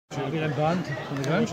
Heb je weer een band van de grond?